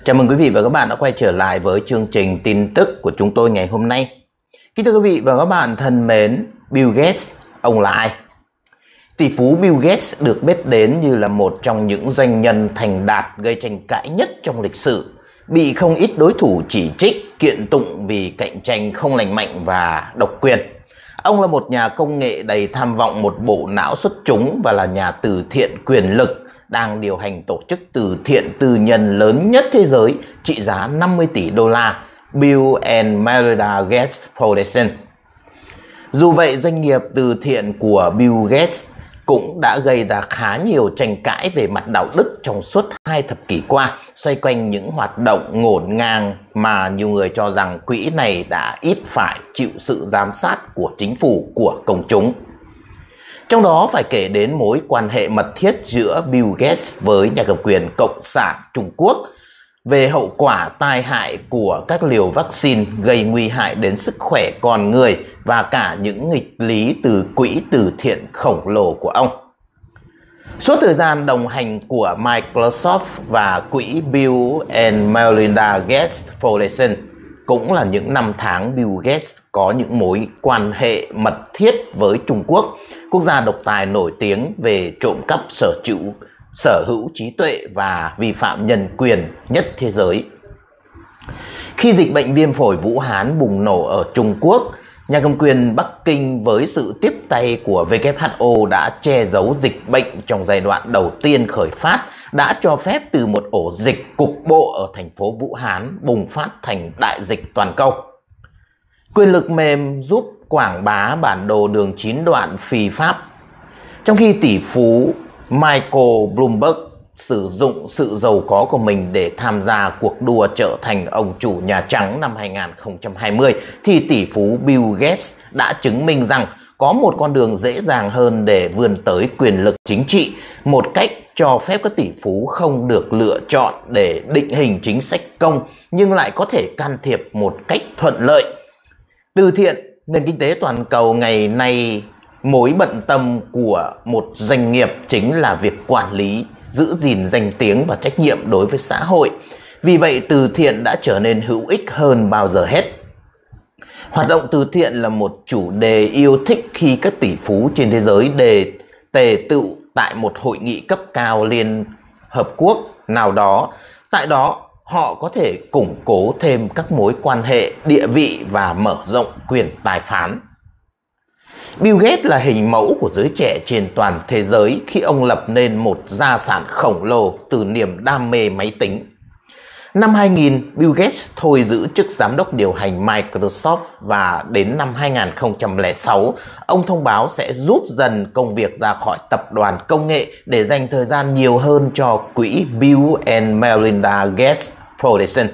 Chào mừng quý vị và các bạn đã quay trở lại với chương trình tin tức của chúng tôi ngày hôm nay. Kính thưa quý vị và các bạn thân mến, Bill Gates, ông là ai? Tỷ phú Bill Gates được biết đến như là một trong những doanh nhân thành đạt gây tranh cãi nhất trong lịch sử, bị không ít đối thủ chỉ trích, kiện tụng vì cạnh tranh không lành mạnh và độc quyền. Ông là một nhà công nghệ đầy tham vọng, một bộ não xuất chúng và là nhà từ thiện quyền lực, đang điều hành tổ chức từ thiện tư nhân lớn nhất thế giới trị giá 50 tỷ đô la, Bill and Melinda Gates Foundation. Dù vậy, doanh nghiệp từ thiện của Bill Gates cũng đã gây ra khá nhiều tranh cãi về mặt đạo đức trong suốt 2 thập kỷ qua, xoay quanh những hoạt động ngổn ngang mà nhiều người cho rằng quỹ này đã ít phải chịu sự giám sát của chính phủ, của công chúng. Trong đó phải kể đến mối quan hệ mật thiết giữa Bill Gates với nhà cầm quyền Cộng sản Trung Quốc về hậu quả tai hại của các liều vaccine gây nguy hại đến sức khỏe con người và cả những nghịch lý từ quỹ từ thiện khổng lồ của ông. Suốt thời gian đồng hành của Microsoft và quỹ Bill and Melinda Gates Foundation cũng là những năm tháng Bill Gates có những mối quan hệ mật thiết với Trung Quốc, quốc gia độc tài nổi tiếng về trộm cắp sở hữu trí tuệ và vi phạm nhân quyền nhất thế giới. Khi dịch bệnh viêm phổi Vũ Hán bùng nổ ở Trung Quốc, nhà cầm quyền Bắc Kinh với sự tiếp tay của WHO đã che giấu dịch bệnh trong giai đoạn đầu tiên khởi phát, đã cho phép từ một ổ dịch cục bộ ở thành phố Vũ Hán bùng phát thành đại dịch toàn cầu. Quyền lực mềm giúp quảng bá bản đồ đường 9 đoạn phi pháp. Trong khi tỷ phú Michael Bloomberg sử dụng sự giàu có của mình để tham gia cuộc đua trở thành ông chủ Nhà Trắng năm 2020, thì tỷ phú Bill Gates đã chứng minh rằng có một con đường dễ dàng hơn để vươn tới quyền lực chính trị, một cách cho phép các tỷ phú không được lựa chọn để định hình chính sách công nhưng lại có thể can thiệp một cách thuận lợi. Từ thiện, nền kinh tế toàn cầu ngày nay, mối bận tâm của một doanh nghiệp chính là việc quản lý, giữ gìn danh tiếng và trách nhiệm đối với xã hội. Vì vậy, từ thiện đã trở nên hữu ích hơn bao giờ hết. Hoạt động từ thiện là một chủ đề yêu thích khi các tỷ phú trên thế giới tề tựu tại một hội nghị cấp cao Liên Hợp Quốc nào đó. Tại đó, họ có thể củng cố thêm các mối quan hệ, địa vị và mở rộng quyền tài phán. Bill Gates là hình mẫu của giới trẻ trên toàn thế giới khi ông lập nên một gia sản khổng lồ từ niềm đam mê máy tính. Năm 2000, Bill Gates thôi giữ chức giám đốc điều hành Microsoft và đến năm 2006, ông thông báo sẽ rút dần công việc ra khỏi tập đoàn công nghệ để dành thời gian nhiều hơn cho quỹ Bill and Melinda Gates Foundation.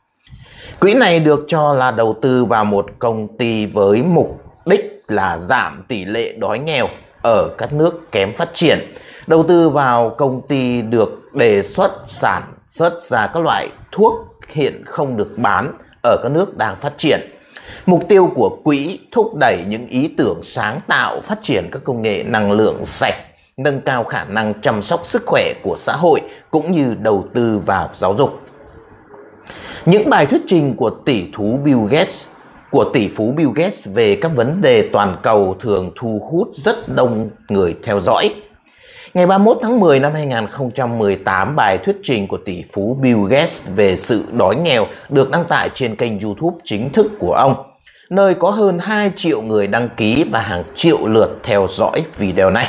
Quỹ này được cho là đầu tư vào một công ty với mục đích là giảm tỷ lệ đói nghèo ở các nước kém phát triển. Đầu tư vào công ty được đề xuất sản xuất ra các loại thuốc hiện không được bán ở các nước đang phát triển. Mục tiêu của quỹ thúc đẩy những ý tưởng sáng tạo, phát triển các công nghệ năng lượng sạch, nâng cao khả năng chăm sóc sức khỏe của xã hội cũng như đầu tư vào giáo dục. Những bài thuyết trình của tỷ phú Bill Gates về các vấn đề toàn cầu thường thu hút rất đông người theo dõi. Ngày 31 tháng 10 năm 2018, bài thuyết trình của tỷ phú Bill Gates về sự đói nghèo được đăng tải trên kênh YouTube chính thức của ông, nơi có hơn 2 triệu người đăng ký và hàng triệu lượt theo dõi video này.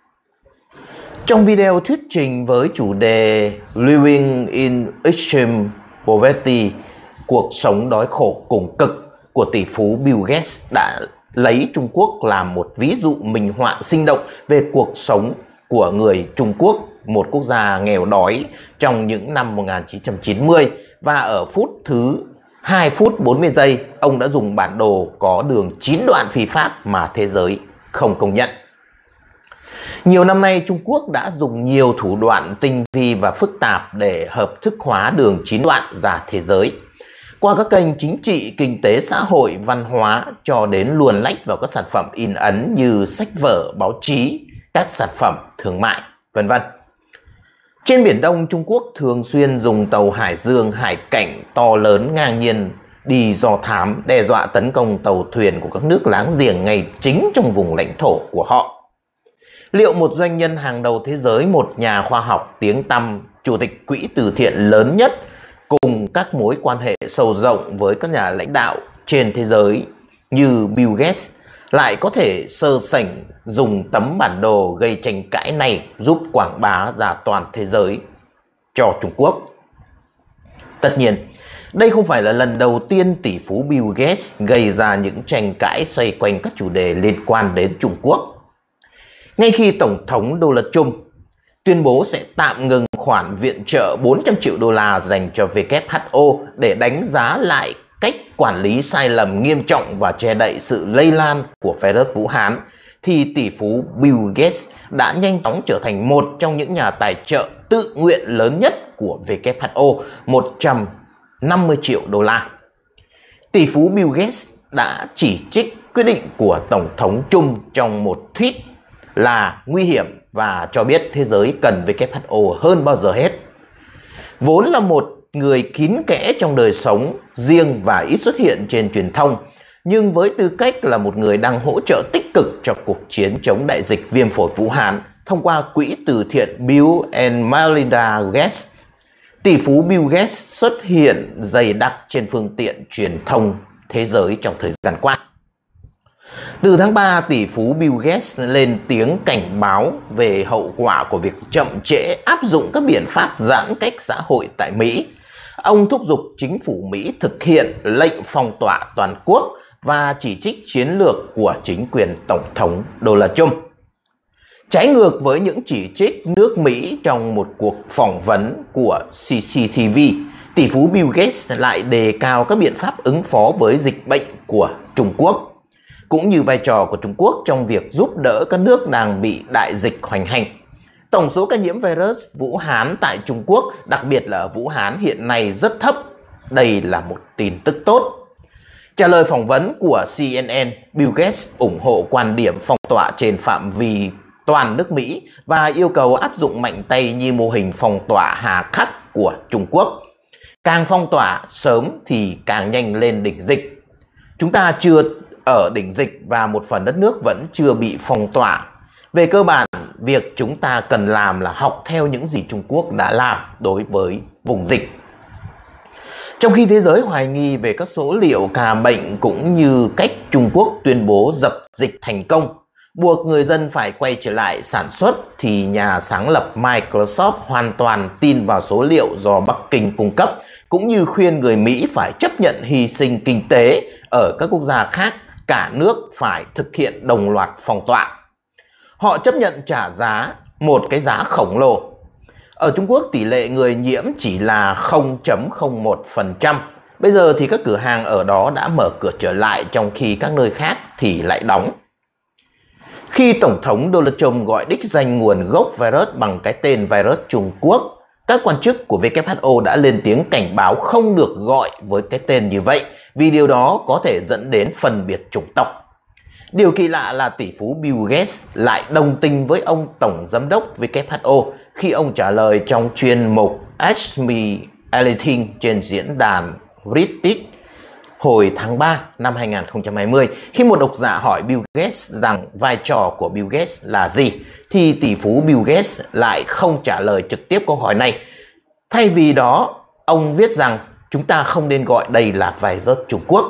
Trong video thuyết trình với chủ đề Living in Extreme Poverty, cuộc sống đói khổ cùng cực của tỷ phú Bill Gates đã lấy Trung Quốc làm một ví dụ minh họa sinh động về cuộc sống của người Trung Quốc, một quốc gia nghèo đói trong những năm 1990, và ở phút thứ 2 phút 40 giây, ông đã dùng bản đồ có đường 9 đoạn phi pháp mà thế giới không công nhận. Nhiều năm nay, Trung Quốc đã dùng nhiều thủ đoạn tinh vi và phức tạp để hợp thức hóa đường 9 đoạn ra thế giới, qua các kênh chính trị, kinh tế, xã hội, văn hóa cho đến luồn lách vào các sản phẩm in ấn như sách vở, báo chí, các sản phẩm thương mại, vân vân. Trên Biển Đông, Trung Quốc thường xuyên dùng tàu hải dương hải cảnh to lớn ngang nhiên đi do thám, đe dọa tấn công tàu thuyền của các nước láng giềng ngay chính trong vùng lãnh thổ của họ. Liệu một doanh nhân hàng đầu thế giới, một nhà khoa học tiếng tăm, chủ tịch quỹ từ thiện lớn nhất cùng các mối quan hệ sâu rộng với các nhà lãnh đạo trên thế giới như Bill Gates lại có thể sơ sảnh dùng tấm bản đồ gây tranh cãi này giúp quảng bá ra toàn thế giới cho Trung Quốc? Tất nhiên, đây không phải là lần đầu tiên tỷ phú Bill Gates gây ra những tranh cãi xoay quanh các chủ đề liên quan đến Trung Quốc. Ngay khi Tổng thống Donald Trump tuyên bố sẽ tạm ngừng khoản viện trợ 400 triệu đô la dành cho WHO để đánh giá lại cách quản lý sai lầm nghiêm trọng và che đậy sự lây lan của virus Vũ Hán, thì tỷ phú Bill Gates đã nhanh chóng trở thành một trong những nhà tài trợ tự nguyện lớn nhất của WHO, 150 triệu đô la. Tỷ phú Bill Gates đã chỉ trích quyết định của Tổng thống Trump trong một tweet là nguy hiểm và cho biết thế giới cần WHO hơn bao giờ hết. Vốn là một người kín kẽ trong đời sống riêng và ít xuất hiện trên truyền thông, nhưng với tư cách là một người đang hỗ trợ tích cực cho cuộc chiến chống đại dịch viêm phổi Vũ Hán thông qua quỹ từ thiện Bill and Melinda Gates, tỷ phú Bill Gates xuất hiện dày đặc trên phương tiện truyền thông thế giới trong thời gian qua. Từ tháng 3, tỷ phú Bill Gates lên tiếng cảnh báo về hậu quả của việc chậm trễ áp dụng các biện pháp giãn cách xã hội tại Mỹ. Ông thúc giục chính phủ Mỹ thực hiện lệnh phong tỏa toàn quốc và chỉ trích chiến lược của chính quyền Tổng thống Donald Trump. Trái ngược với những chỉ trích nước Mỹ trong một cuộc phỏng vấn của CCTV, tỷ phú Bill Gates lại đề cao các biện pháp ứng phó với dịch bệnh của Trung Quốc, cũng như vai trò của Trung Quốc trong việc giúp đỡ các nước đang bị đại dịch hoành hành. Tổng số ca nhiễm virus Vũ Hán tại Trung Quốc, đặc biệt là ở Vũ Hán, hiện nay rất thấp. Đây là một tin tức tốt. Trả lời phỏng vấn của CNN, Bill Gates ủng hộ quan điểm phong tỏa trên phạm vi toàn nước Mỹ và yêu cầu áp dụng mạnh tay như mô hình phong tỏa hà khắc của Trung Quốc. Càng phong tỏa sớm thì càng nhanh lên đỉnh dịch. Chúng ta chưa ở đỉnh dịch và một phần đất nước vẫn chưa bị phong tỏa. Về cơ bản, việc chúng ta cần làm là học theo những gì Trung Quốc đã làm đối với vùng dịch. Trong khi thế giới hoài nghi về các số liệu ca bệnh cũng như cách Trung Quốc tuyên bố dập dịch thành công, buộc người dân phải quay trở lại sản xuất, thì nhà sáng lập Microsoft hoàn toàn tin vào số liệu do Bắc Kinh cung cấp, cũng như khuyên người Mỹ phải chấp nhận hy sinh kinh tế ở các quốc gia khác, cả nước phải thực hiện đồng loạt phong tỏa. Họ chấp nhận trả một cái giá khổng lồ. Ở Trung Quốc, tỷ lệ người nhiễm chỉ là 0.01%. Bây giờ thì các cửa hàng ở đó đã mở cửa trở lại, trong khi các nơi khác thì lại đóng. Khi Tổng thống Donald Trump gọi đích danh nguồn gốc virus bằng cái tên virus Trung Quốc, các quan chức của WHO đã lên tiếng cảnh báo không được gọi với cái tên như vậy, vì điều đó có thể dẫn đến phân biệt chủng tộc. Điều kỳ lạ là tỷ phú Bill Gates lại đồng tình với ông Tổng Giám đốc WHO khi ông trả lời trong chuyên mục Ask Me Anything trên diễn đàn Reddit hồi tháng 3 năm 2020. Khi một độc giả hỏi Bill Gates rằng vai trò của Bill Gates là gì, thì tỷ phú Bill Gates lại không trả lời trực tiếp câu hỏi này. Thay vì đó, ông viết rằng chúng ta không nên gọi đây là virus Trung Quốc.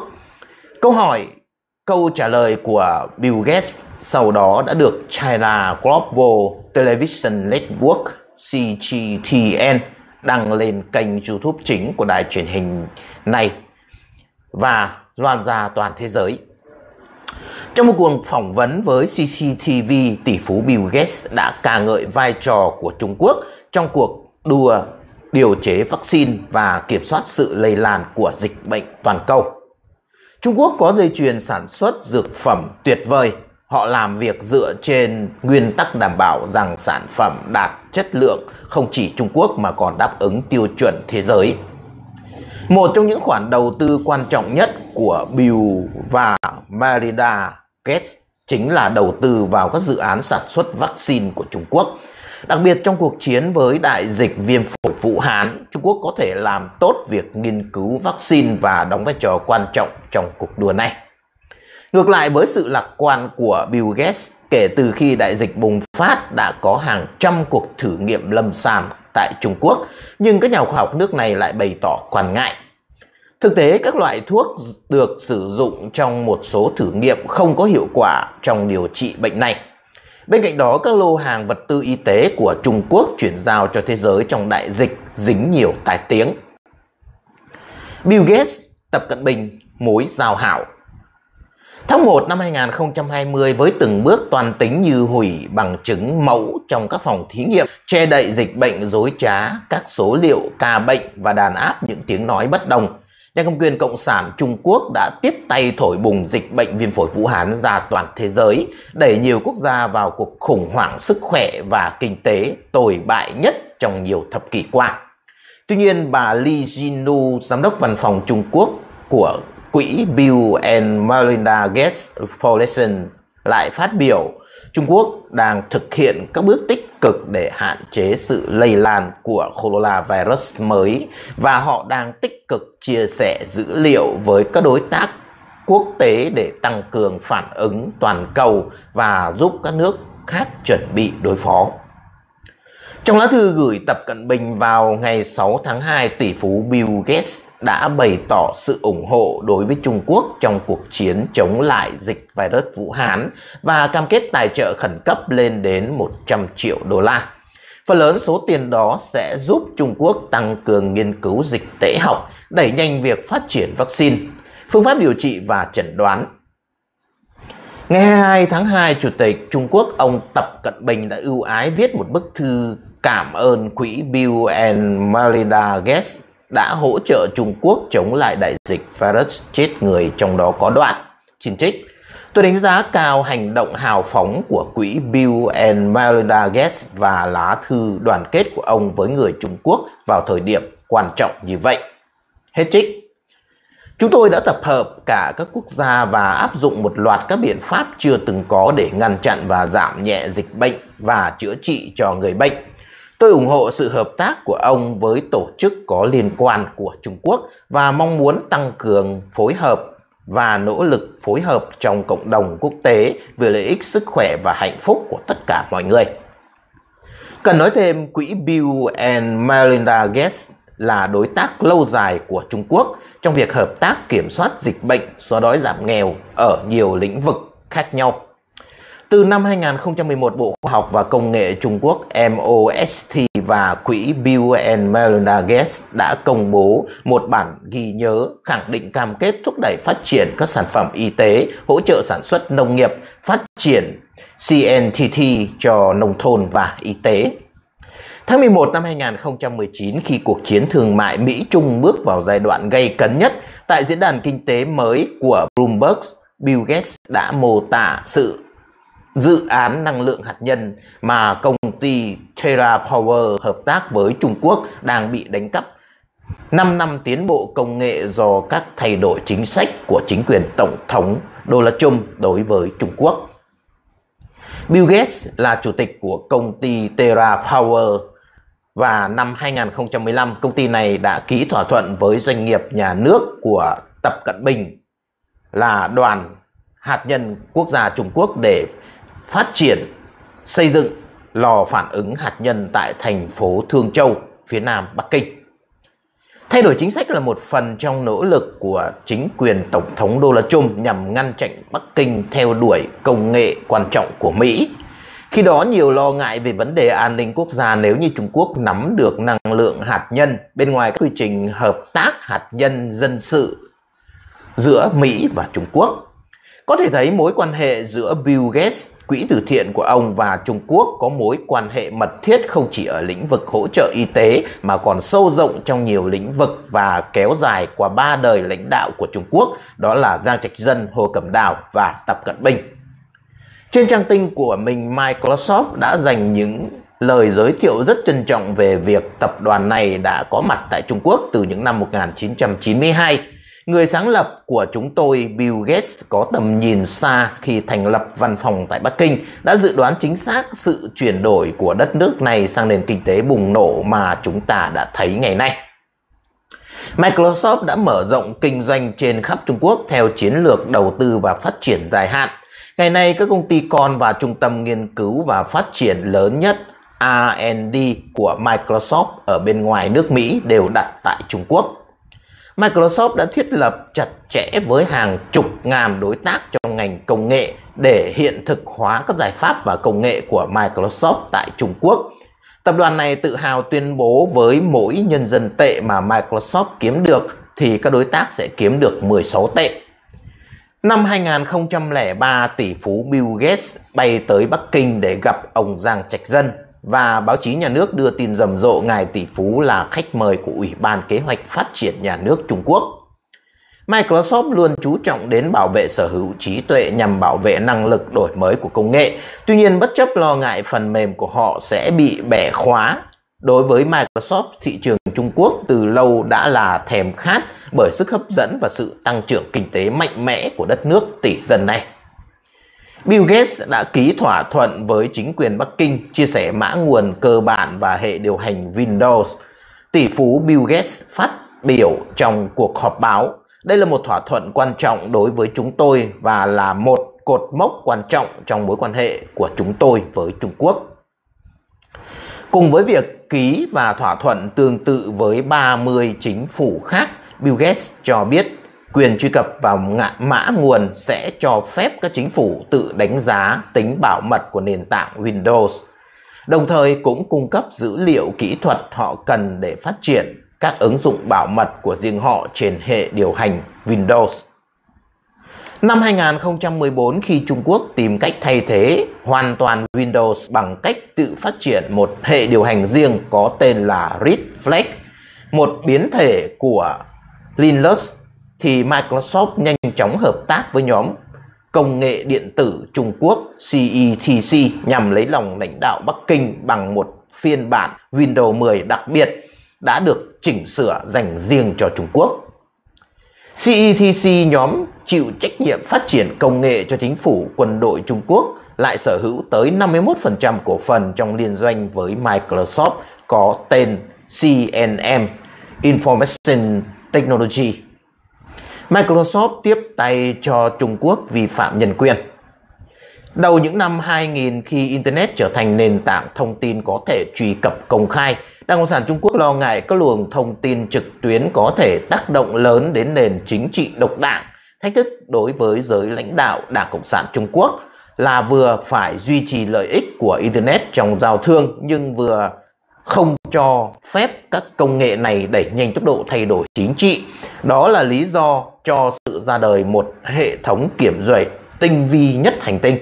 Câu trả lời của Bill Gates sau đó đã được China Global Television Network CGTN đăng lên kênh YouTube chính của đài truyền hình này và loan ra toàn thế giới. Trong một cuộc phỏng vấn với CCTV, tỷ phú Bill Gates đã ca ngợi vai trò của Trung Quốc trong cuộc đua điều chế vaccine và kiểm soát sự lây lan của dịch bệnh toàn cầu. Trung Quốc có dây chuyền sản xuất dược phẩm tuyệt vời. Họ làm việc dựa trên nguyên tắc đảm bảo rằng sản phẩm đạt chất lượng không chỉ Trung Quốc mà còn đáp ứng tiêu chuẩn thế giới. Một trong những khoản đầu tư quan trọng nhất của Bill và Melinda Gates chính là đầu tư vào các dự án sản xuất vaccine của Trung Quốc. Đặc biệt trong cuộc chiến với đại dịch viêm phổi Vũ Hán, Trung Quốc có thể làm tốt việc nghiên cứu vaccine và đóng vai trò quan trọng trong cuộc đua này. Ngược lại với sự lạc quan của Bill Gates, kể từ khi đại dịch bùng phát đã có hàng trăm cuộc thử nghiệm lâm sàng tại Trung Quốc, nhưng các nhà khoa học nước này lại bày tỏ quan ngại. Thực tế, các loại thuốc được sử dụng trong một số thử nghiệm không có hiệu quả trong điều trị bệnh này. Bên cạnh đó, các lô hàng vật tư y tế của Trung Quốc chuyển giao cho thế giới trong đại dịch dính nhiều tai tiếng. Bill Gates, Tập Cận Bình, mối giao hảo. Tháng 1 năm 2020, với từng bước toan tính như hủy bằng chứng mẫu trong các phòng thí nghiệm, che đậy dịch bệnh dối trá, các số liệu ca bệnh và đàn áp những tiếng nói bất đồng, nhà cầm quyền Cộng sản Trung Quốc đã tiếp tay thổi bùng dịch bệnh viêm phổi Vũ Hán ra toàn thế giới, đẩy nhiều quốc gia vào cuộc khủng hoảng sức khỏe và kinh tế tồi bại nhất trong nhiều thập kỷ qua. Tuy nhiên, bà Li Jinu, giám đốc văn phòng Trung Quốc của quỹ Bill and Melinda Gates Foundation lại phát biểu Trung Quốc đang thực hiện các bước tích cực để hạn chế sự lây lan của coronavirus mới và họ đang tích cực chia sẻ dữ liệu với các đối tác quốc tế để tăng cường phản ứng toàn cầu và giúp các nước khác chuẩn bị đối phó. Trong lá thư gửi Tập Cận Bình vào ngày 6 tháng 2, tỷ phú Bill Gates đã bày tỏ sự ủng hộ đối với Trung Quốc trong cuộc chiến chống lại dịch virus Vũ Hán và cam kết tài trợ khẩn cấp lên đến 100 triệu đô la. Phần lớn số tiền đó sẽ giúp Trung Quốc tăng cường nghiên cứu dịch tễ học, đẩy nhanh việc phát triển vaccine, phương pháp điều trị và chẩn đoán. Ngày 22 tháng 2, Chủ tịch Trung Quốc ông Tập Cận Bình đã ưu ái viết một bức thư cảm ơn quỹ Bill and Melinda Gates đã hỗ trợ Trung Quốc chống lại đại dịch virus chết người, trong đó có đoạn xin trích: "Tôi đánh giá cao hành động hào phóng của quỹ Bill and Melinda Gates và lá thư đoàn kết của ông với người Trung Quốc vào thời điểm quan trọng như vậy." Hết trích. Chúng tôi đã tập hợp cả các quốc gia và áp dụng một loạt các biện pháp chưa từng có để ngăn chặn và giảm nhẹ dịch bệnh và chữa trị cho người bệnh. Tôi ủng hộ sự hợp tác của ông với tổ chức có liên quan của Trung Quốc và mong muốn tăng cường phối hợp và nỗ lực phối hợp trong cộng đồng quốc tế vì lợi ích sức khỏe và hạnh phúc của tất cả mọi người. Cần nói thêm, quỹ Bill and Melinda Gates là đối tác lâu dài của Trung Quốc trong việc hợp tác kiểm soát dịch bệnh, xóa đói giảm nghèo ở nhiều lĩnh vực khác nhau. Từ năm 2011, Bộ Khoa học và Công nghệ Trung Quốc MOST và quỹ Bill and Melinda Gates đã công bố một bản ghi nhớ khẳng định cam kết thúc đẩy phát triển các sản phẩm y tế, hỗ trợ sản xuất nông nghiệp, phát triển CNTT cho nông thôn và y tế. Tháng 11 năm 2019, khi cuộc chiến thương mại Mỹ-Trung bước vào giai đoạn gay cấn nhất, tại diễn đàn kinh tế mới của Bloomberg, Bill Gates đã mô tả sự dự án năng lượng hạt nhân mà công ty TerraPower hợp tác với Trung Quốc đang bị đánh cắp. 5 năm tiến bộ công nghệ do các thay đổi chính sách của chính quyền Tổng thống Donald Trump đối với Trung Quốc. Bill Gates là chủ tịch của công ty TerraPower và năm 2015, công ty này đã ký thỏa thuận với doanh nghiệp nhà nước của Tập Cận Bình là Đoàn Hạt nhân Quốc gia Trung Quốc để phát triển, xây dựng lò phản ứng hạt nhân tại thành phố Thương Châu, phía nam Bắc Kinh. Thay đổi chính sách là một phần trong nỗ lực của chính quyền Tổng thống Donald Trump nhằm ngăn chặn Bắc Kinh theo đuổi công nghệ quan trọng của Mỹ. Khi đó, nhiều lo ngại về vấn đề an ninh quốc gia nếu như Trung Quốc nắm được năng lượng hạt nhân bên ngoài các quy trình hợp tác hạt nhân dân sự giữa Mỹ và Trung Quốc. Có thể thấy mối quan hệ giữa Bill Gates, quỹ từ thiện của ông và Trung Quốc có mối quan hệ mật thiết không chỉ ở lĩnh vực hỗ trợ y tế mà còn sâu rộng trong nhiều lĩnh vực và kéo dài qua 3 đời lãnh đạo của Trung Quốc, đó là Giang Trạch Dân, Hồ Cẩm Đào và Tập Cận Bình. Trên trang tin của mình, Microsoft đã dành những lời giới thiệu rất trân trọng về việc tập đoàn này đã có mặt tại Trung Quốc từ những năm 1992. Người sáng lập của chúng tôi, Bill Gates, có tầm nhìn xa khi thành lập văn phòng tại Bắc Kinh, đã dự đoán chính xác sự chuyển đổi của đất nước này sang nền kinh tế bùng nổ mà chúng ta đã thấy ngày nay. Microsoft đã mở rộng kinh doanh trên khắp Trung Quốc theo chiến lược đầu tư và phát triển dài hạn. Ngày nay, các công ty con và trung tâm nghiên cứu và phát triển lớn nhất R&D của Microsoft ở bên ngoài nước Mỹ đều đặt tại Trung Quốc. Microsoft đã thiết lập chặt chẽ với hàng chục ngàn đối tác trong ngành công nghệ để hiện thực hóa các giải pháp và công nghệ của Microsoft tại Trung Quốc. Tập đoàn này tự hào tuyên bố với mỗi nhân dân tệ mà Microsoft kiếm được thì các đối tác sẽ kiếm được 16 tệ. Năm 2003, tỷ phú Bill Gates bay tới Bắc Kinh để gặp ông Giang Trạch Dân và báo chí nhà nước đưa tin rầm rộ ngài tỷ phú là khách mời của Ủy ban Kế hoạch Phát triển Nhà nước Trung Quốc. Microsoft luôn chú trọng đến bảo vệ sở hữu trí tuệ nhằm bảo vệ năng lực đổi mới của công nghệ. Tuy nhiên, bất chấp lo ngại phần mềm của họ sẽ bị bẻ khóa, đối với Microsoft, thị trường Trung Quốc từ lâu đã là thèm khát bởi sức hấp dẫn và sự tăng trưởng kinh tế mạnh mẽ của đất nước tỷ dân này. Bill Gates đã ký thỏa thuận với chính quyền Bắc Kinh chia sẻ mã nguồn cơ bản và hệ điều hành Windows. Tỷ phú Bill Gates phát biểu trong cuộc họp báo: "Đây là một thỏa thuận quan trọng đối với chúng tôi và là một cột mốc quan trọng trong mối quan hệ của chúng tôi với Trung Quốc." Cùng với việc ký và thỏa thuận tương tự với 30 chính phủ khác, Bill Gates cho biết quyền truy cập vào mã nguồn sẽ cho phép các chính phủ tự đánh giá tính bảo mật của nền tảng Windows, đồng thời cũng cung cấp dữ liệu kỹ thuật họ cần để phát triển các ứng dụng bảo mật của riêng họ trên hệ điều hành Windows. Năm 2014, khi Trung Quốc tìm cách thay thế hoàn toàn Windows bằng cách tự phát triển một hệ điều hành riêng có tên là Red Flag, một biến thể của Linux, thì Microsoft nhanh chóng hợp tác với nhóm công nghệ điện tử Trung Quốc CETC nhằm lấy lòng lãnh đạo Bắc Kinh bằng một phiên bản Windows 10 đặc biệt đã được chỉnh sửa dành riêng cho Trung Quốc. CETC, nhóm chịu trách nhiệm phát triển công nghệ cho chính phủ quân đội Trung Quốc, lại sở hữu tới 51% cổ phần trong liên doanh với Microsoft có tên CNM Information Technology. Microsoft tiếp tay cho Trung Quốc vi phạm nhân quyền. Đầu những năm 2000, khi Internet trở thành nền tảng thông tin có thể truy cập công khai, Đảng Cộng sản Trung Quốc lo ngại các luồng thông tin trực tuyến có thể tác động lớn đến nền chính trị độc đảng. Thách thức đối với giới lãnh đạo Đảng Cộng sản Trung Quốc là vừa phải duy trì lợi ích của Internet trong giao thương nhưng vừa không cho phép các công nghệ này đẩy nhanh tốc độ thay đổi chính trị. Đó là lý do cho sự ra đời một hệ thống kiểm duyệt tinh vi nhất hành tinh.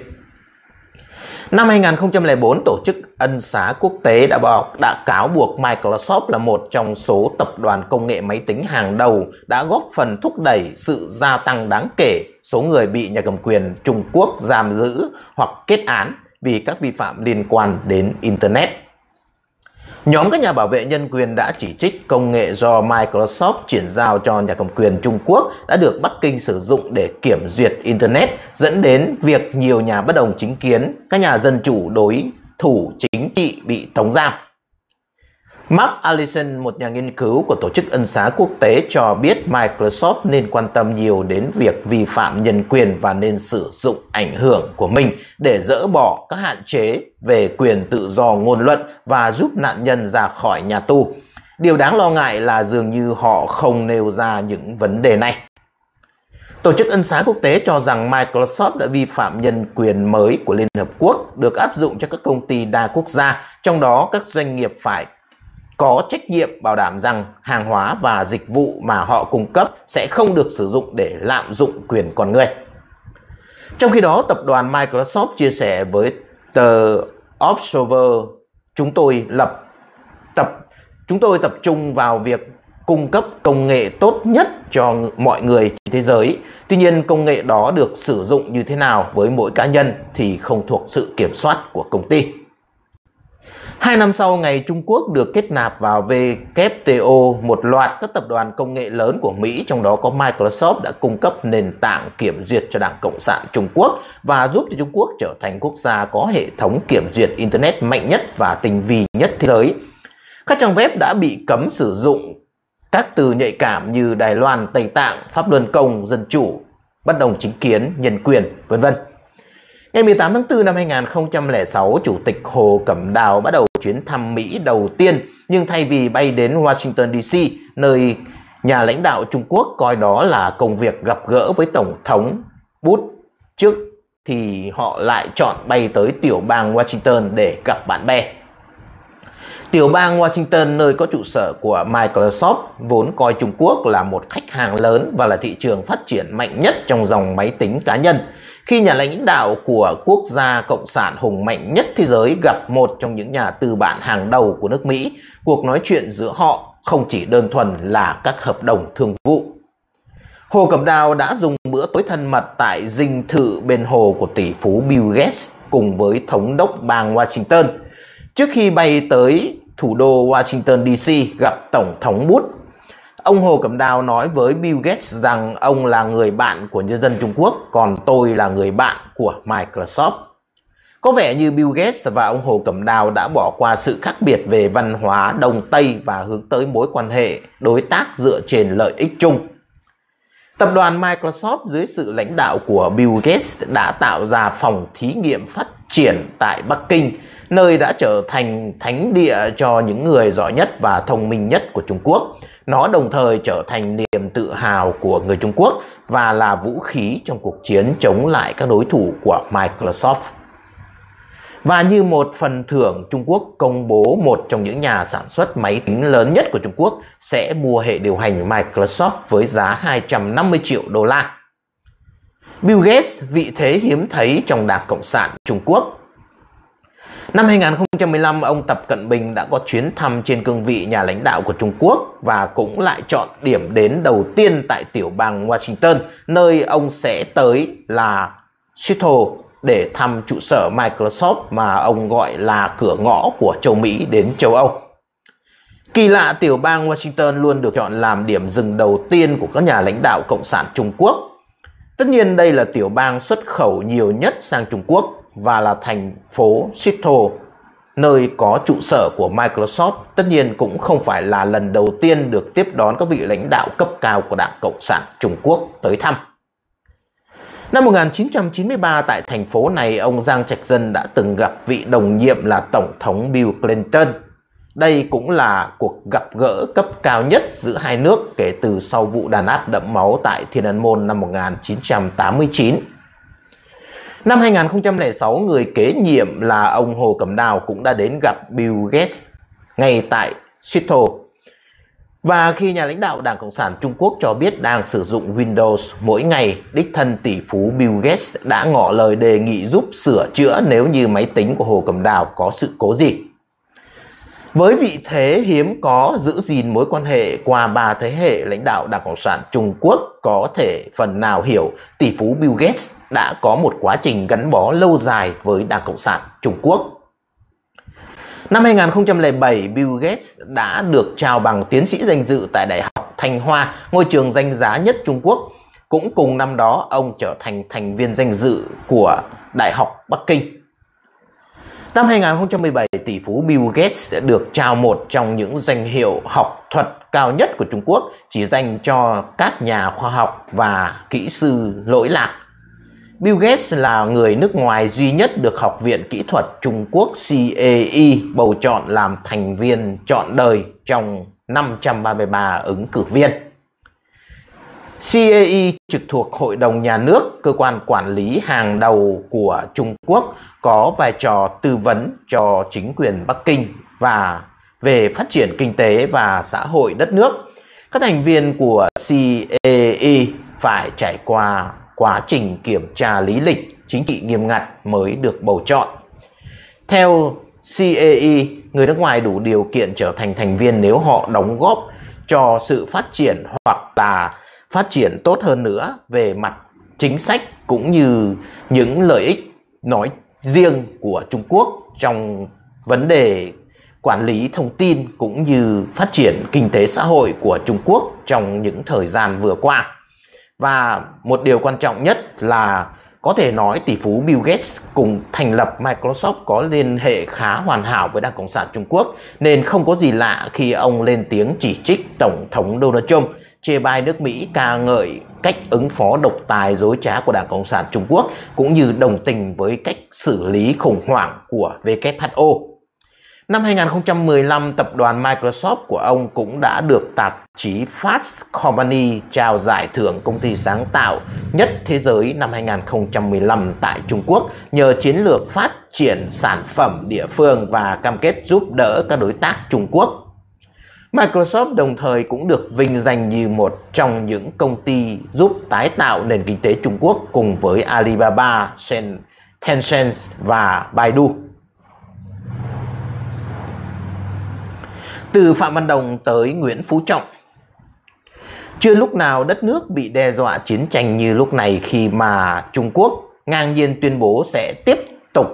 Năm 2004, Tổ chức Ân xá Quốc tế đã cáo buộc Microsoft là một trong số tập đoàn công nghệ máy tính hàng đầu đã góp phần thúc đẩy sự gia tăng đáng kể số người bị nhà cầm quyền Trung Quốc giam giữ hoặc kết án vì các vi phạm liên quan đến Internet. Nhóm các nhà bảo vệ nhân quyền đã chỉ trích công nghệ do Microsoft chuyển giao cho nhà cầm quyền Trung Quốc đã được Bắc Kinh sử dụng để kiểm duyệt Internet, dẫn đến việc nhiều nhà bất đồng chính kiến, các nhà dân chủ đối thủ chính trị bị tống giam. Mark Allison, một nhà nghiên cứu của Tổ chức Ân xá Quốc tế, cho biết Microsoft nên quan tâm nhiều đến việc vi phạm nhân quyền và nên sử dụng ảnh hưởng của mình để dỡ bỏ các hạn chế về quyền tự do ngôn luận và giúp nạn nhân ra khỏi nhà tù. Điều đáng lo ngại là dường như họ không nêu ra những vấn đề này. Tổ chức Ân xá Quốc tế cho rằng Microsoft đã vi phạm nhân quyền mới của Liên Hợp Quốc được áp dụng cho các công ty đa quốc gia, trong đó các doanh nghiệp phải có trách nhiệm bảo đảm rằng hàng hóa và dịch vụ mà họ cung cấp sẽ không được sử dụng để lạm dụng quyền con người. Trong khi đó, tập đoàn Microsoft chia sẻ với tờ Observer, chúng tôi tập trung vào việc cung cấp công nghệ tốt nhất cho mọi người trên thế giới. Tuy nhiên, công nghệ đó được sử dụng như thế nào với mỗi cá nhân thì không thuộc sự kiểm soát của công ty. 2 năm sau ngày Trung Quốc được kết nạp vào WTO, một loạt các tập đoàn công nghệ lớn của Mỹ, trong đó có Microsoft, đã cung cấp nền tảng kiểm duyệt cho Đảng Cộng sản Trung Quốc và giúp cho Trung Quốc trở thành quốc gia có hệ thống kiểm duyệt Internet mạnh nhất và tinh vi nhất thế giới. Các trang web đã bị cấm sử dụng các từ nhạy cảm như Đài Loan, Tây Tạng, Pháp Luân Công, Dân Chủ, Bất đồng chính kiến, Nhân quyền, vân vân. Ngày 18 tháng 4 năm 2006, Chủ tịch Hồ Cẩm Đào bắt đầu chuyến thăm Mỹ đầu tiên, nhưng thay vì bay đến Washington DC, nơi nhà lãnh đạo Trung Quốc coi đó là công việc gặp gỡ với Tổng thống Bush trước, thì họ lại chọn bay tới tiểu bang Washington để gặp bạn bè. Tiểu bang Washington, nơi có trụ sở của Microsoft, vốn coi Trung Quốc là một khách hàng lớn và là thị trường phát triển mạnh nhất trong dòng máy tính cá nhân. Khi nhà lãnh đạo của quốc gia cộng sản hùng mạnh nhất thế giới gặp một trong những nhà tư bản hàng đầu của nước Mỹ, cuộc nói chuyện giữa họ không chỉ đơn thuần là các hợp đồng thương vụ. Hồ Cẩm Đào đã dùng bữa tối thân mật tại dinh thự bên hồ của tỷ phú Bill Gates cùng với thống đốc bang Washington. Trước khi bay tới thủ đô Washington DC gặp Tổng thống Bush, ông Hồ Cẩm Đào nói với Bill Gates rằng ông là người bạn của nhân dân Trung Quốc, còn tôi là người bạn của Microsoft. Có vẻ như Bill Gates và ông Hồ Cẩm Đào đã bỏ qua sự khác biệt về văn hóa Đông Tây và hướng tới mối quan hệ đối tác dựa trên lợi ích chung. Tập đoàn Microsoft dưới sự lãnh đạo của Bill Gates đã tạo ra phòng thí nghiệm phát triển tại Bắc Kinh, nơi đã trở thành thánh địa cho những người giỏi nhất và thông minh nhất của Trung Quốc. Nó đồng thời trở thành niềm tự hào của người Trung Quốc và là vũ khí trong cuộc chiến chống lại các đối thủ của Microsoft. Và như một phần thưởng, Trung Quốc công bố một trong những nhà sản xuất máy tính lớn nhất của Trung Quốc sẽ mua hệ điều hành Microsoft với giá 250 triệu đô la. Bill Gates, vị thế hiếm thấy trong Đảng Cộng sản Trung Quốc. Năm 2015, ông Tập Cận Bình đã có chuyến thăm trên cương vị nhà lãnh đạo của Trung Quốc và cũng lại chọn điểm đến đầu tiên tại tiểu bang Washington, nơi ông sẽ tới là Seattle để thăm trụ sở Microsoft mà ông gọi là cửa ngõ của châu Mỹ đến châu Âu. Kỳ lạ, tiểu bang Washington luôn được chọn làm điểm dừng đầu tiên của các nhà lãnh đạo Cộng sản Trung Quốc. Tất nhiên đây là tiểu bang xuất khẩu nhiều nhất sang Trung Quốc và là thành phố Seattle, nơi có trụ sở của Microsoft, tất nhiên cũng không phải là lần đầu tiên được tiếp đón các vị lãnh đạo cấp cao của Đảng Cộng sản Trung Quốc tới thăm. Năm 1993 tại thành phố này, ông Giang Trạch Dân đã từng gặp vị đồng nhiệm là Tổng thống Bill Clinton. Đây cũng là cuộc gặp gỡ cấp cao nhất giữa hai nước kể từ sau vụ đàn áp đẫm máu tại Thiên An Môn năm 1989. Năm 2006, người kế nhiệm là ông Hồ Cẩm Đào cũng đã đến gặp Bill Gates ngay tại Seattle. Và khi nhà lãnh đạo Đảng Cộng sản Trung Quốc cho biết đang sử dụng Windows mỗi ngày, đích thân tỷ phú Bill Gates đã ngỏ lời đề nghị giúp sửa chữa nếu như máy tính của Hồ Cẩm Đào có sự cố gì. Với vị thế hiếm có giữ gìn mối quan hệ qua 3 thế hệ lãnh đạo Đảng Cộng sản Trung Quốc, có thể phần nào hiểu tỷ phú Bill Gates đã có một quá trình gắn bó lâu dài với Đảng Cộng sản Trung Quốc. Năm 2007, Bill Gates đã được trao bằng tiến sĩ danh dự tại Đại học Thanh Hoa, ngôi trường danh giá nhất Trung Quốc. Cũng cùng năm đó, ông trở thành thành viên danh dự của Đại học Bắc Kinh. Năm 2017, tỷ phú Bill Gates đã được trao một trong những danh hiệu học thuật cao nhất của Trung Quốc, chỉ dành cho các nhà khoa học và kỹ sư lỗi lạc. Bill Gates là người nước ngoài duy nhất được Học viện Kỹ thuật Trung Quốc CAE bầu chọn làm thành viên trọn đời trong 533 ứng cử viên. CAE trực thuộc Hội đồng Nhà nước, cơ quan quản lý hàng đầu của Trung Quốc, có vai trò tư vấn cho chính quyền Bắc Kinh và về phát triển kinh tế và xã hội đất nước. Các thành viên của CAE phải trải qua quá trình kiểm tra lý lịch chính trị nghiêm ngặt mới được bầu chọn. Theo CAE, người nước ngoài đủ điều kiện trở thành thành viên nếu họ đóng góp cho sự phát triển hoặc là phát triển tốt hơn nữa về mặt chính sách cũng như những lợi ích nói riêng của Trung Quốc trong vấn đề quản lý thông tin cũng như phát triển kinh tế xã hội của Trung Quốc trong những thời gian vừa qua. Và một điều quan trọng nhất là có thể nói tỷ phú Bill Gates cùng thành lập Microsoft có liên hệ khá hoàn hảo với Đảng Cộng sản Trung Quốc, nên không có gì lạ khi ông lên tiếng chỉ trích Tổng thống Donald Trump, chê bai nước Mỹ, ca ngợi cách ứng phó độc tài dối trá của Đảng Cộng sản Trung Quốc, cũng như đồng tình với cách xử lý khủng hoảng của WHO. Năm 2015, tập đoàn Microsoft của ông cũng đã được tạp chí Fast Company trao giải thưởng công ty sáng tạo nhất thế giới năm 2015 tại Trung Quốc nhờ chiến lược phát triển sản phẩm địa phương và cam kết giúp đỡ các đối tác Trung Quốc. Microsoft đồng thời cũng được vinh danh như một trong những công ty giúp tái tạo nền kinh tế Trung Quốc cùng với Alibaba, Tencent và Baidu. Từ Phạm Văn Đồng tới Nguyễn Phú Trọng. Chưa lúc nào đất nước bị đe dọa chiến tranh như lúc này, khi mà Trung Quốc ngang nhiên tuyên bố sẽ tiếp tục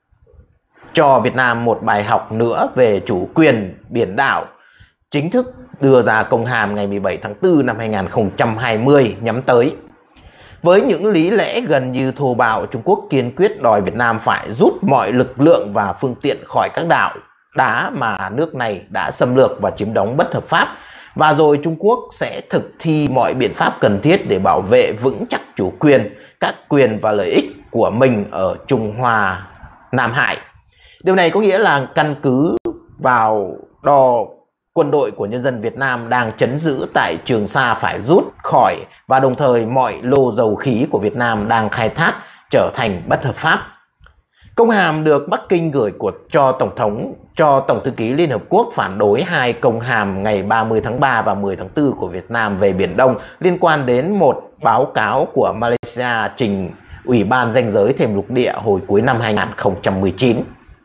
cho Việt Nam một bài học nữa về chủ quyền biển đảo, chính thức đưa ra công hàm ngày 17 tháng 4 năm 2020 nhắm tới. Với những lý lẽ gần như thô bạo, Trung Quốc kiên quyết đòi Việt Nam phải rút mọi lực lượng và phương tiện khỏi các đảo đá mà nước này đã xâm lược và chiếm đóng bất hợp pháp, và rồi Trung Quốc sẽ thực thi mọi biện pháp cần thiết để bảo vệ vững chắc chủ quyền, các quyền và lợi ích của mình ở Trung Hoa, Nam Hải. Điều này có nghĩa là căn cứ vào đò quân đội của nhân dân Việt Nam đang trấn giữ tại Trường Sa phải rút khỏi, và đồng thời mọi lô dầu khí của Việt Nam đang khai thác trở thành bất hợp pháp. Công hàm được Bắc Kinh gửi cho Tổng thư ký Liên Hợp Quốc phản đối hai công hàm ngày 30 tháng 3 và 10 tháng 4 của Việt Nam về Biển Đông liên quan đến một báo cáo của Malaysia trình Ủy ban Ranh giới thềm lục địa hồi cuối năm 2019.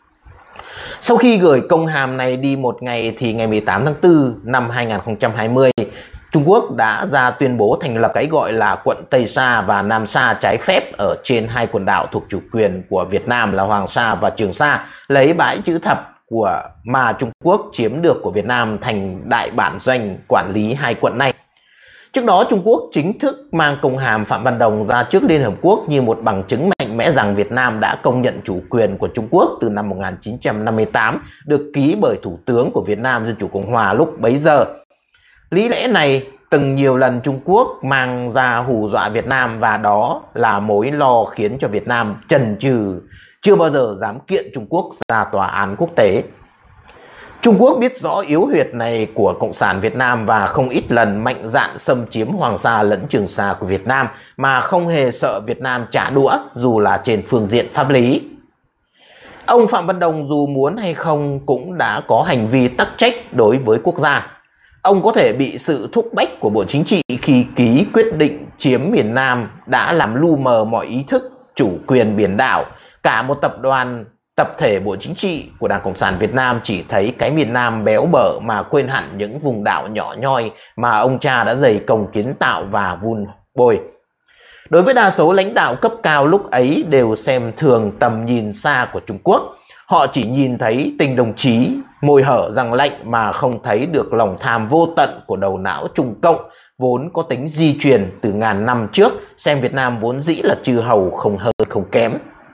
Sau khi gửi công hàm này đi một ngày thì ngày 18 tháng 4 năm 2020, Trung Quốc đã ra tuyên bố thành lập cái gọi là quận Tây Sa và Nam Sa trái phép ở trên hai quần đảo thuộc chủ quyền của Việt Nam là Hoàng Sa và Trường Sa, lấy bãi chữ thập mà Trung Quốc chiếm được của Việt Nam thành đại bản doanh quản lý hai quận này. Trước đó, Trung Quốc chính thức mang công hàm Phạm Văn Đồng ra trước Liên Hợp Quốc như một bằng chứng mạnh mẽ rằng Việt Nam đã công nhận chủ quyền của Trung Quốc từ năm 1958, được ký bởi Thủ tướng của Việt Nam Dân chủ Cộng hòa lúc bấy giờ. Lý lẽ này từng nhiều lần Trung Quốc mang ra hù dọa Việt Nam, và đó là mối lo khiến cho Việt Nam chần chừ, chưa bao giờ dám kiện Trung Quốc ra tòa án quốc tế. Trung Quốc biết rõ yếu huyệt này của Cộng sản Việt Nam và không ít lần mạnh dạn xâm chiếm Hoàng Sa lẫn Trường Sa của Việt Nam mà không hề sợ Việt Nam trả đũa, dù là trên phương diện pháp lý. Ông Phạm Văn Đồng dù muốn hay không cũng đã có hành vi tắc trách đối với quốc gia. Ông có thể bị sự thúc bách của Bộ Chính trị khi ký quyết định chiếm miền Nam đã làm lu mờ mọi ý thức chủ quyền biển đảo. Cả một tập thể Bộ Chính trị của Đảng Cộng sản Việt Nam chỉ thấy cái miền Nam béo bở mà quên hẳn những vùng đảo nhỏ nhoi mà ông cha đã dày công kiến tạo và vun bồi. Đối với đa số lãnh đạo cấp cao lúc ấy đều xem thường tầm nhìn xa của Trung Quốc. Họ chỉ nhìn thấy tình đồng chí, môi hở răng lạnh mà không thấy được lòng tham vô tận của đầu não Trung Cộng, vốn có tính di truyền từ ngàn năm trước, xem Việt Nam vốn dĩ là chư hầu không hơn không kém.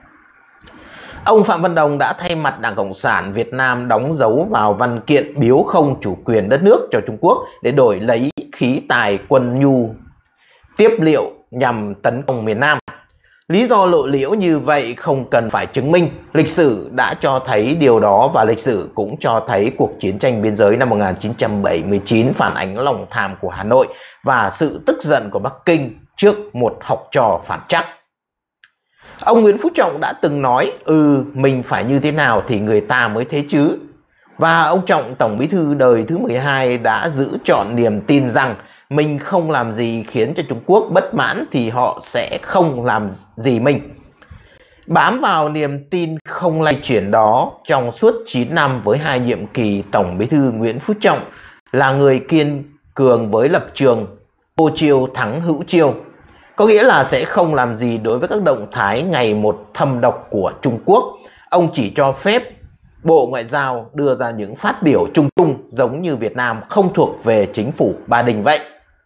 Ông Phạm Văn Đồng đã thay mặt Đảng Cộng sản Việt Nam đóng dấu vào văn kiện biếu không chủ quyền đất nước cho Trung Quốc để đổi lấy khí tài quân nhu tiếp liệu nhằm tấn công miền Nam. Lý do lộ liễu như vậy không cần phải chứng minh. Lịch sử đã cho thấy điều đó, và lịch sử cũng cho thấy cuộc chiến tranh biên giới năm 1979 phản ánh lòng tham của Hà Nội và sự tức giận của Bắc Kinh trước một học trò phản trắc. Ông Nguyễn Phú Trọng đã từng nói, mình phải như thế nào thì người ta mới thế chứ. Và ông Trọng, Tổng Bí thư đời thứ 12, đã giữ trọn niềm tin rằng mình không làm gì khiến cho Trung Quốc bất mãn thì họ sẽ không làm gì mình. Bám vào niềm tin không lay chuyển đó trong suốt 9 năm với hai nhiệm kỳ, Tổng Bí thư Nguyễn Phú Trọng là người kiên cường với lập trường vô chiêu thắng hữu chiêu. Có nghĩa là sẽ không làm gì đối với các động thái ngày một thâm độc của Trung Quốc. Ông chỉ cho phép Bộ Ngoại giao đưa ra những phát biểu chung chung giống như Việt Nam không thuộc về chính phủ Ba Đình vậy.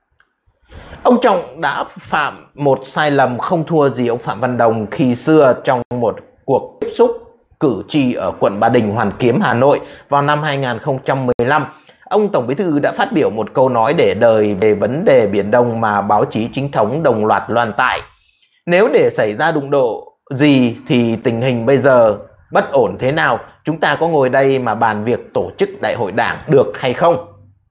Ông Trọng đã phạm một sai lầm không thua gì ông Phạm Văn Đồng khi xưa trong một cuộc tiếp xúc cử tri ở quận Ba Đình, Hoàn Kiếm, Hà Nội vào năm 2015. Ông Tổng Bí thư đã phát biểu một câu nói để đời về vấn đề Biển Đông mà báo chí chính thống đồng loạt loan tải. Nếu để xảy ra đụng độ gì thì tình hình bây giờ bất ổn thế nào, chúng ta có ngồi đây mà bàn việc tổ chức đại hội đảng được hay không?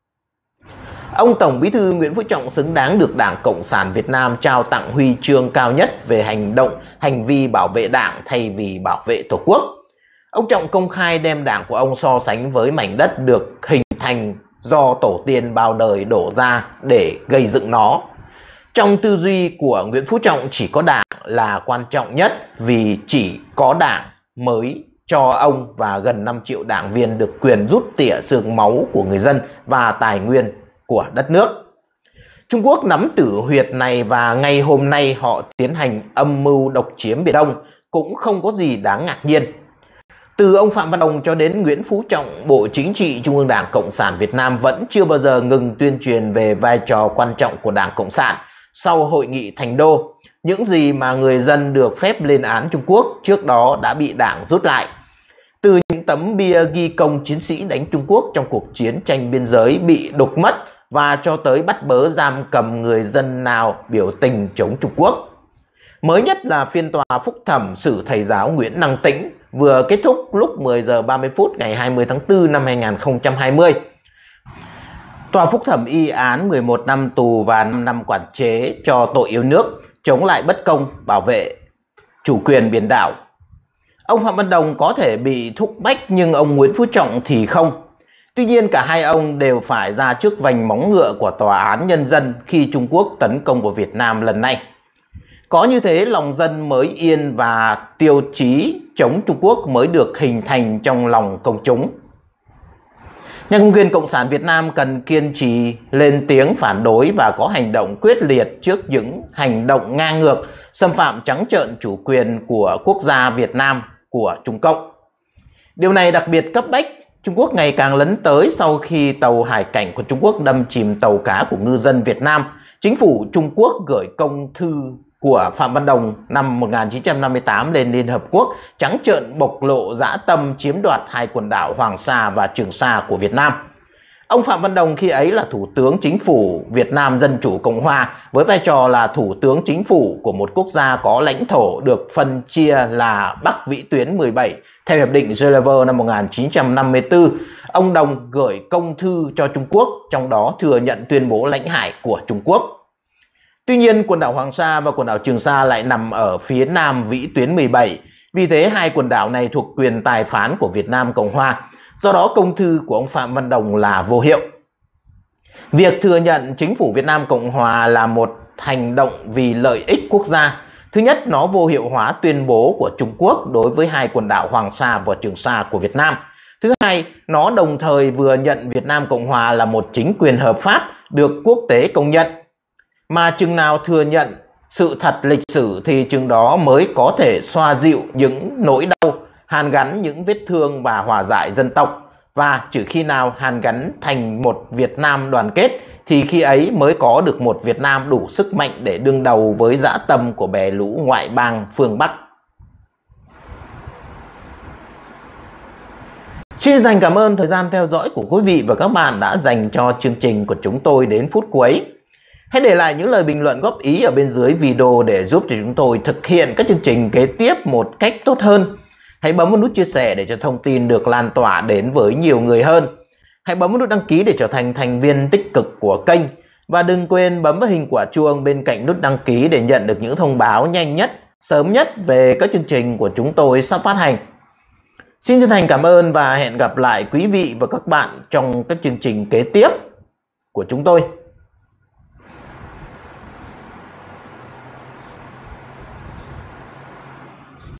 Ông Tổng Bí thư Nguyễn Phú Trọng xứng đáng được Đảng Cộng sản Việt Nam trao tặng huy chương cao nhất về hành vi bảo vệ Đảng thay vì bảo vệ Tổ quốc. Ông Trọng công khai đem Đảng của ông so sánh với mảnh đất được hình thành do tổ tiên bao đời đổ ra để gây dựng nó. Trong tư duy của Nguyễn Phú Trọng chỉ có Đảng là quan trọng nhất, vì chỉ có Đảng mới cho ông và gần 5 triệu đảng viên được quyền rút tỉa xương máu của người dân và tài nguyên của đất nước. Trung Quốc nắm tử huyệt này và ngày hôm nay họ tiến hành âm mưu độc chiếm Biển Đông cũng không có gì đáng ngạc nhiên. Từ ông Phạm Văn Đồng cho đến Nguyễn Phú Trọng, Bộ Chính trị Trung ương Đảng Cộng sản Việt Nam vẫn chưa bao giờ ngừng tuyên truyền về vai trò quan trọng của Đảng Cộng sản sau hội nghị Thành Đô. Những gì mà người dân được phép lên án Trung Quốc trước đó đã bị Đảng rút lại. Từ những tấm bia ghi công chiến sĩ đánh Trung Quốc trong cuộc chiến tranh biên giới bị đục mất và cho tới bắt bớ giam cầm người dân nào biểu tình chống Trung Quốc. Mới nhất là phiên tòa phúc thẩm xử thầy giáo Nguyễn Năng Tĩnh vừa kết thúc lúc 10 giờ 30 phút ngày 20 tháng 4 năm 2020. Tòa phúc thẩm y án 11 năm tù và 5 năm quản chế cho tội yêu nước, chống lại bất công, bảo vệ chủ quyền biển đảo. Ông Phạm Văn Đồng có thể bị thúc bách nhưng ông Nguyễn Phú Trọng thì không. Tuy nhiên cả hai ông đều phải ra trước vành móng ngựa của Tòa án Nhân dân khi Trung Quốc tấn công vào Việt Nam lần này. Có như thế lòng dân mới yên và tiêu chí chống Trung Quốc mới được hình thành trong lòng công chúng. Nhà cầm quyền Cộng sản Việt Nam cần kiên trì lên tiếng phản đối và có hành động quyết liệt trước những hành động ngang ngược, xâm phạm trắng trợn chủ quyền của quốc gia Việt Nam của Trung Cộng. Điều này đặc biệt cấp bách. Trung Quốc ngày càng lấn tới sau khi tàu hải cảnh của Trung Quốc đâm chìm tàu cá của ngư dân Việt Nam. Chính phủ Trung Quốc gửi công thư của Phạm Văn Đồng năm 1958 lên Liên Hợp Quốc trắng trợn bộc lộ dã tâm chiếm đoạt hai quần đảo Hoàng Sa và Trường Sa của Việt Nam. Ông Phạm Văn Đồng khi ấy là Thủ tướng Chính phủ Việt Nam Dân Chủ Cộng Hòa với vai trò là Thủ tướng Chính phủ của một quốc gia có lãnh thổ được phân chia là Bắc Vĩ tuyến 17 theo Hiệp định Geneva năm 1954. Ông Đồng gửi công thư cho Trung Quốc, trong đó thừa nhận tuyên bố lãnh hải của Trung Quốc. Tuy nhiên, quần đảo Hoàng Sa và quần đảo Trường Sa lại nằm ở phía nam vĩ tuyến 17. Vì thế, hai quần đảo này thuộc quyền tài phán của Việt Nam Cộng Hòa. Do đó, công thư của ông Phạm Văn Đồng là vô hiệu. Việc thừa nhận chính phủ Việt Nam Cộng Hòa là một hành động vì lợi ích quốc gia. Thứ nhất, nó vô hiệu hóa tuyên bố của Trung Quốc đối với hai quần đảo Hoàng Sa và Trường Sa của Việt Nam. Thứ hai, nó đồng thời vừa nhận Việt Nam Cộng Hòa là một chính quyền hợp pháp được quốc tế công nhận. Mà chừng nào thừa nhận sự thật lịch sử thì chừng đó mới có thể xoa dịu những nỗi đau, hàn gắn những vết thương và hòa giải dân tộc. Và chỉ khi nào hàn gắn thành một Việt Nam đoàn kết thì khi ấy mới có được một Việt Nam đủ sức mạnh để đương đầu với dã tâm của bè lũ ngoại bang phương Bắc. Xin chân thành cảm ơn thời gian theo dõi của quý vị và các bạn đã dành cho chương trình của chúng tôi đến phút cuối. Hãy để lại những lời bình luận góp ý ở bên dưới video để giúp cho chúng tôi thực hiện các chương trình kế tiếp một cách tốt hơn. Hãy bấm vào nút chia sẻ để cho thông tin được lan tỏa đến với nhiều người hơn. Hãy bấm vào nút đăng ký để trở thành thành viên tích cực của kênh. Và đừng quên bấm vào hình quả chuông bên cạnh nút đăng ký để nhận được những thông báo nhanh nhất, sớm nhất về các chương trình của chúng tôi sắp phát hành. Xin chân thành cảm ơn và hẹn gặp lại quý vị và các bạn trong các chương trình kế tiếp của chúng tôi.